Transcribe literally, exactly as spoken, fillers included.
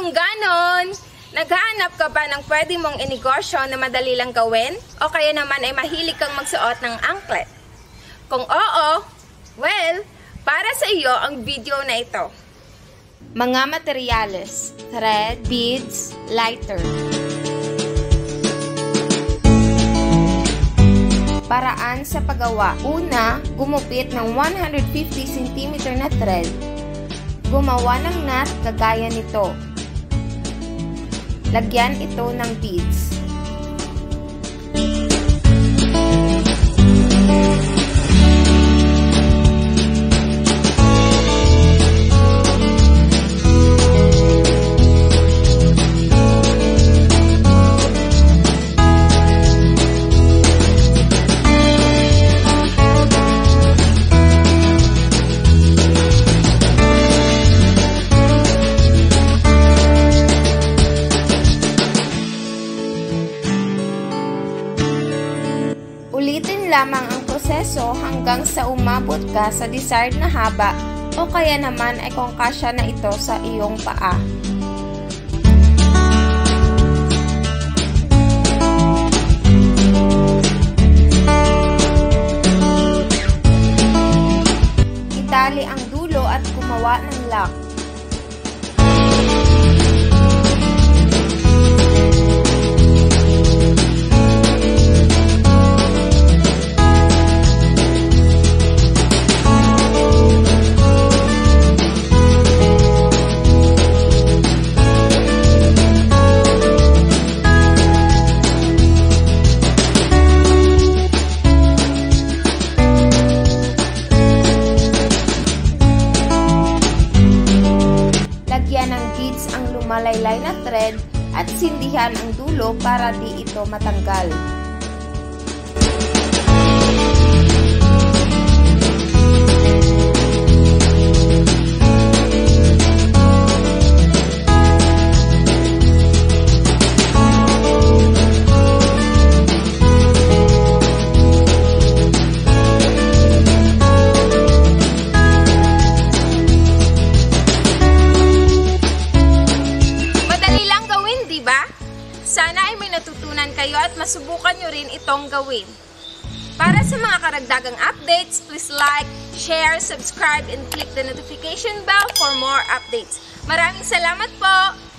Kung ganon, naghahanap ka ba ng pwede mong inegosyo na madali lang gawin? O kaya naman ay mahilig kang magsuot ng anklet? Kung oo, well, para sa iyo ang video na ito. Mga materyales: thread, beads, lighter. Paraan sa paggawa. Una, gumupit ng one hundred fifty centimeter na thread. Gumawa ng knot kagaya nito. Lagyan ito ng beads. Ulitin lamang ang proseso hanggang sa umabot ka sa desired na haba o kaya naman ay kung kasya na ito sa iyong paa. Itali ang dulo at gumawa ng lock. Lagyan ng beads ang lumalaylay na thread at sindihan ang dulo para di ito matanggal. Sana ay may natutunan kayo at masubukan nyo rin itong gawin. Para sa mga karagdagang updates, please like, share, subscribe, and click the notification bell for more updates. Maraming salamat po!